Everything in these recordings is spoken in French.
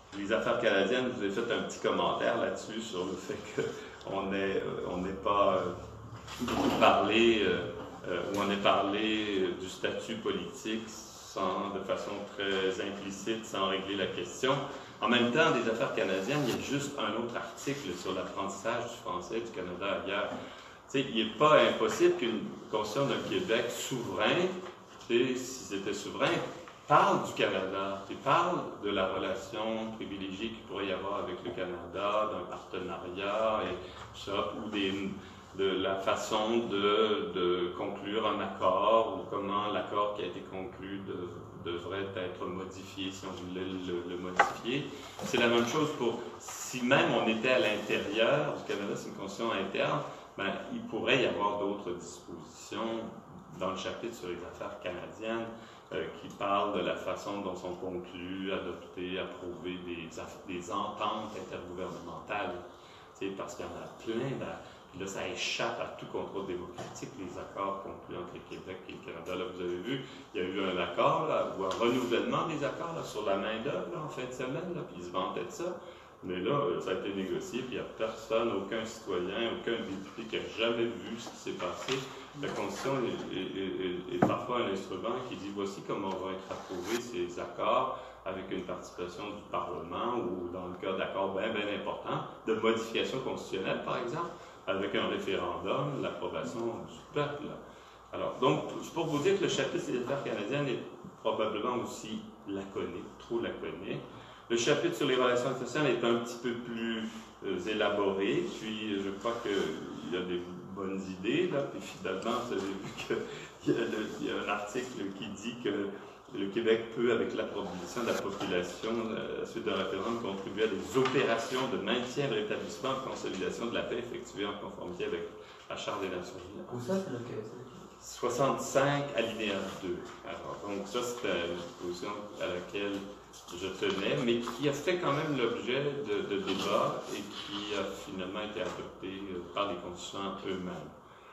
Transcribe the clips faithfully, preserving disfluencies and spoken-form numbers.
les affaires canadiennes, vous avez fait un petit commentaire là-dessus sur le fait qu'on n'ait on n'ait pas beaucoup parlé, euh, ou on ait parlé du statut politique sans, de façon très implicite, sans régler la question. En même temps, des affaires canadiennes, il y a juste un autre article sur l'apprentissage du français du Canada ailleurs. T'sais, il n'est pas impossible qu'une Constitution d'un Québec souverain, si c'était souverain, parle du Canada, il parle de la relation privilégiée qu'il pourrait y avoir avec le Canada, d'un partenariat, et ça, ou des, de la façon de, de conclure un accord, ou comment l'accord qui a été conclu de, devrait être modifié, si on voulait le, le modifier. C'est la même chose pour, si même on était à l'intérieur du Canada, c'est une constitution interne, ben, il pourrait y avoir d'autres dispositions dans le chapitre sur les affaires canadiennes euh, qui parlent de la façon dont sont conclues, adoptées, approuvées des, des ententes intergouvernementales. Parce qu'il y en a plein, de, puis là ça échappe à tout contrôle démocratique, les accords conclus entre le Québec et le Canada. Là, vous avez vu, il y a eu un accord, là, ou un renouvellement des accords là, sur la main-d'œuvre en fin de semaine, là, puis ils se vantaient de ça. Mais là, ça a été négocié, puis il n'y a personne, aucun citoyen, aucun député qui a jamais vu ce qui s'est passé. La Constitution est, est, est, est parfois un instrument qui dit voici comment vont être approuvés ces accords avec une participation du Parlement ou, dans le cas d'accords bien, bien importants, de modification constitutionnelle, par exemple, avec un référendum, l'approbation du peuple. Alors, donc, c'est pour vous dire que le chapitre des affaires canadiennes est probablement aussi laconique, trop laconique. Le chapitre sur les relations internationales est un petit peu plus euh, élaboré, puis je crois qu'il y a des bonnes idées, là, puis finalement, vous avez vu qu'il y, y a un article qui dit que le Québec peut, avec l'approbation de la population, à la suite d'un référendum, contribuer à des opérations de maintien, de rétablissement, de consolidation de la paix effectuées en conformité avec la Charte des Nations Unies. Où ça, c'est lequel? soixante-cinq, alinéa deux. Alors, donc ça, c'était une position à laquelle je tenais, mais qui a fait quand même l'objet de, de débats et qui a finalement été adoptée par les constituants eux-mêmes.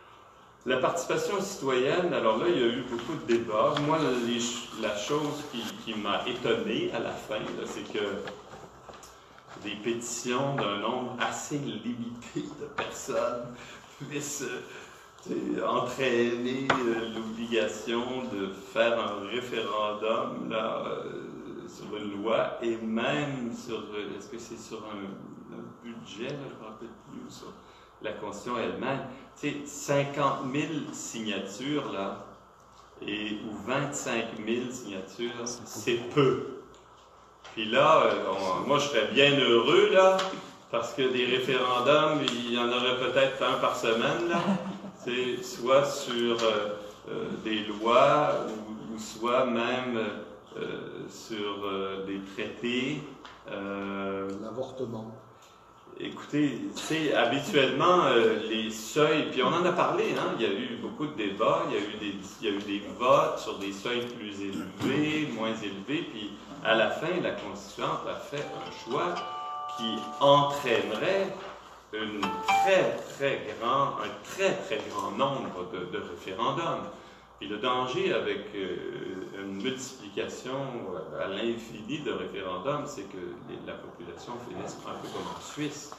La participation citoyenne, alors là, il y a eu beaucoup de débats. Moi, les, la chose qui, qui m'a étonné à la fin, c'est que des pétitions d'un nombre assez limité de personnes puissent entraîner l'obligation de faire un référendum là, sur une loi et même sur, est-ce que c'est sur un, un budget, là, je ne me rappelle plus, sur la Constitution elle-même, tu sais, cinquante mille signatures, là, et, ou vingt-cinq mille signatures, c'est peu. Puis là, on, moi, je serais bien heureux, là, parce que des référendums, il y en aurait peut-être un par semaine, là, c'est soit sur euh, euh, des lois, ou, ou soit même euh, sur euh, des traités. Euh, L'avortement. Écoutez, tu sais, habituellement, euh, les seuils, puis on en a parlé, hein, il y a eu beaucoup de débats, il y a eu des, il y a eu des votes sur des seuils plus élevés, moins élevés, puis à la fin, la Constituante a fait un choix qui entraînerait une très, très grand, un très, très grand nombre de, de référendums. Et le danger avec euh, une multiplication à l'infini de référendums, c'est que les, la population finisse un peu comme en Suisse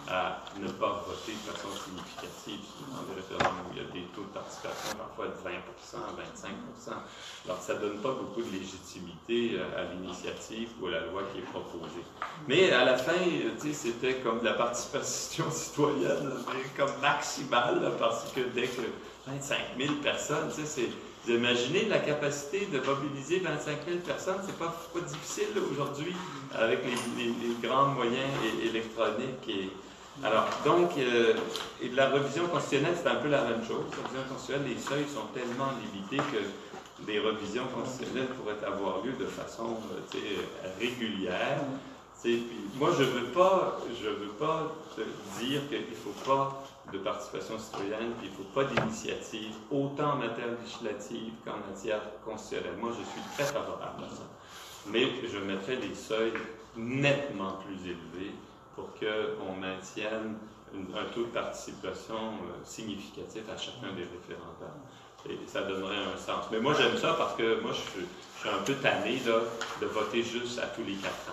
à ne pas voter de façon significative dans des référendums où il y a des taux de participation parfois de vingt pour cent, vingt-cinq pour cent. Alors ça ne donne pas beaucoup de légitimité à l'initiative ou à la loi qui est proposée. Mais à la fin, c'était comme de la participation citoyenne, mais comme maximale, là, parce que dès que vingt-cinq mille personnes, tu sais, c'est... Vous imaginez la capacité de mobiliser vingt-cinq mille personnes, c'est pas, pas difficile aujourd'hui avec les, les, les grands moyens électroniques. Et, alors, donc, euh, et de la révision constitutionnelle, c'est un peu la même chose. La révision constitutionnelle, les seuils sont tellement limités que des revisions constitutionnelles pourraient avoir lieu de façon euh, régulière. Puis, moi, je ne veux pas, je veux pas dire qu'il ne faut pas de participation citoyenne, puis il ne faut pas d'initiative, autant en matière législative qu'en matière constitutionnelle. Moi, je suis très favorable à ça. Mais je mettrais des seuils nettement plus élevés pour qu'on maintienne une, un taux de participation euh, significatif à chacun des référendums. Et ça donnerait un sens. Mais moi, j'aime ça parce que moi, je suis, je suis un peu tanné là, de voter juste à tous les quatre ans.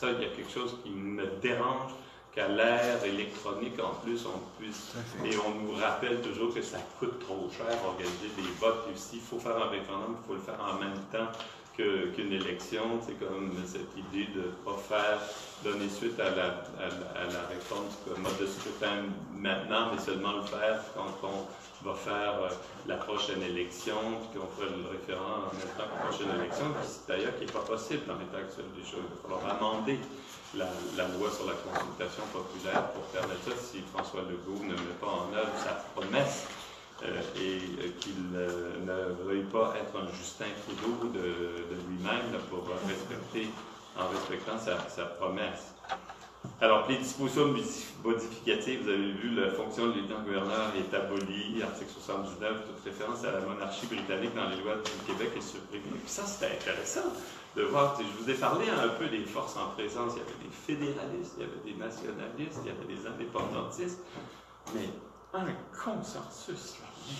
Ça, il y a quelque chose qui me dérange, qu'à l'ère électronique, en plus, on puisse... Et on nous rappelle toujours que ça coûte trop cher organiser des votes. Et s'il faut faire un référendum, il faut le faire en même temps qu'une élection. C'est comme cette idée de ne pas faire, donner suite à la, à la, à la réforme du mode de scrutin maintenant, mais seulement le faire quand on va faire euh, la prochaine élection, puis qu'on fera le référendum en même temps que la prochaine élection, d'ailleurs qui n'est pas possible dans l'état actuel des choses. Il va falloir amender la, la loi sur la consultation populaire pour permettre ça si François Legault ne met pas en œuvre sa promesse euh, et euh, qu'il euh, ne veuille pas être un Justin Trudeau de, de lui-même pour respecter, en respectant sa, sa promesse. Alors, les dispositions modificatives, vous avez vu, la fonction de lieutenant-gouverneur est abolie, article soixante-dix-neuf, toute référence à la monarchie britannique dans les lois du Québec est supprimée. Puis ça, c'était intéressant de voir, je vous ai parlé un peu des forces en présence, il y avait des fédéralistes, il y avait des nationalistes, il y avait des indépendantistes, mais un consensus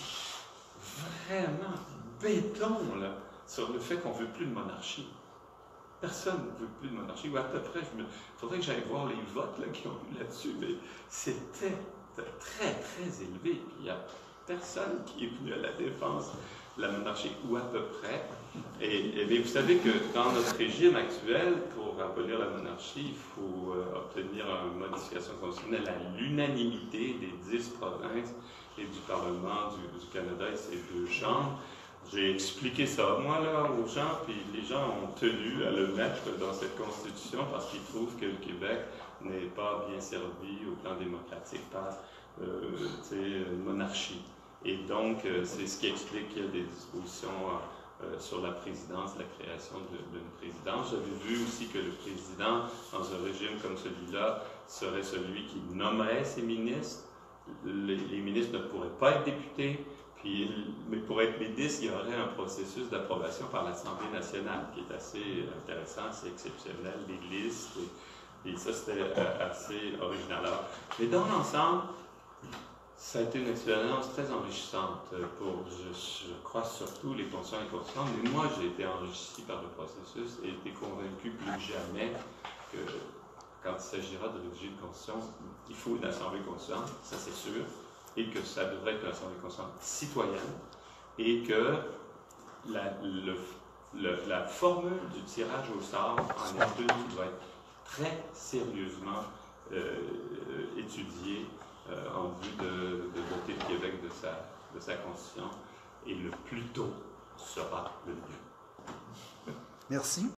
là, vraiment béton là, sur le fait qu'on ne veut plus de monarchie. Personne ne veut plus de monarchie, ou à peu près, il faudrait que j'aille voir les votes là, qui ont eu là-dessus, mais c'était très, très élevé. Il n'y a personne qui est venu à la défense de la monarchie, ou à peu près. Et, et bien, vous savez que dans notre régime actuel, pour abolir la monarchie, il faut euh, obtenir une modification constitutionnelle à l'unanimité des dix provinces et du Parlement du, du Canada et ses deux chambres. J'ai expliqué ça, moi, là, aux gens, puis les gens ont tenu à le mettre dans cette Constitution parce qu'ils trouvent que le Québec n'est pas bien servi au plan démocratique par euh, une monarchie. Et donc, euh, c'est ce qui explique qu'il y a des dispositions euh, sur la présidence, la création d'une présidence. J'avais vu aussi que le président, dans un régime comme celui-là, serait celui qui nommerait ses ministres. Les, les ministres ne pourraient pas être députés. Puis, mais pour être ministre, il y aurait un processus d'approbation par l'Assemblée nationale qui est assez intéressant, assez exceptionnel, des listes, et, et ça c'était assez original. Alors, mais dans l'ensemble, ça a été une expérience très enrichissante pour, je, je crois, surtout les conscients et conscientes. Mais moi, j'ai été enrichi par le processus et été convaincu plus que jamais que quand il s'agira de rédiger une constitution, il faut une assemblée constituante, ça c'est sûr, et que ça devrait être une assemblée constituante citoyenne, et que la, le, le, la formule du tirage au sort en est une qui doit être très sérieusement euh, étudiée euh, en vue de, de doter le Québec de sa, de sa constitution, et le plus tôt sera le mieux. Merci.